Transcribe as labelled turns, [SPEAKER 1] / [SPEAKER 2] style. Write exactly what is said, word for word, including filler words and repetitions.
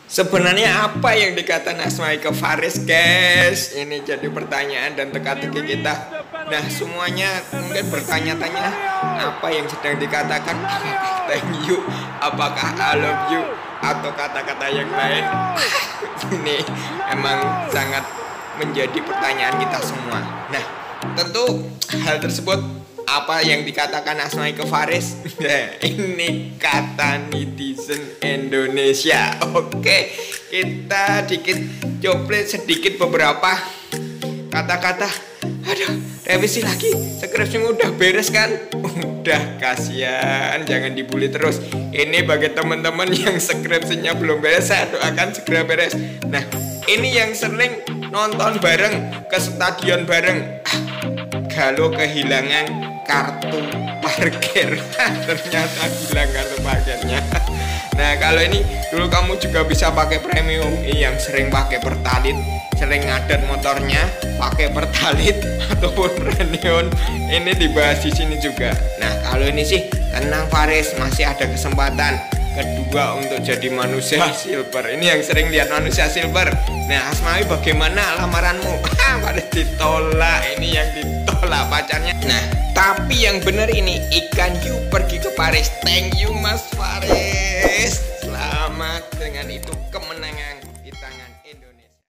[SPEAKER 1] Sebenarnya apa yang dikatakan Asmawi ke Faris, guys? Ini jadi pertanyaan dan teka-teki kita. Nah, semuanya mungkin bertanya-tanya apa yang sedang dikatakan. Apakah thank you, apakah I love you, atau kata-kata yang lain. Ini emang sangat menjadi pertanyaan kita semua. Nah, tentu hal tersebut, apa yang dikatakan Asmawi ke Faris, nah, ini kata netizen Indonesia. Oke, kita dikit coplet sedikit beberapa kata-kata. Aduh, revisi lagi. Skripsimu udah beres kan? Udah, kasihan, jangan dibully terus. Ini bagi teman-teman yang skripsinya belum beres, saya doakan segera beres. Nah, ini yang sering nonton bareng, ke stadion bareng, kalau kehilangan kartu parkir, ternyata hilang kartu parkirnya. Nah, kalau ini dulu kamu juga bisa pakai premium. Ini yang sering pakai Pertalit, sering ngadat motornya pakai Pertalit ataupun Reneon, ini dibahas di sini juga. Nah, kalau ini sih tenang Faris, masih ada kesempatan kedua untuk jadi manusia silver. Ini yang sering lihat manusia silver. Nah, Asmawi bagaimana lamaranmu? Pada ditolak, ini yang ditolak pacarnya. Nah, tapi yang benar ini ikan you pergi ke Paris. Thank you Mas Faris. Selamat dengan itu.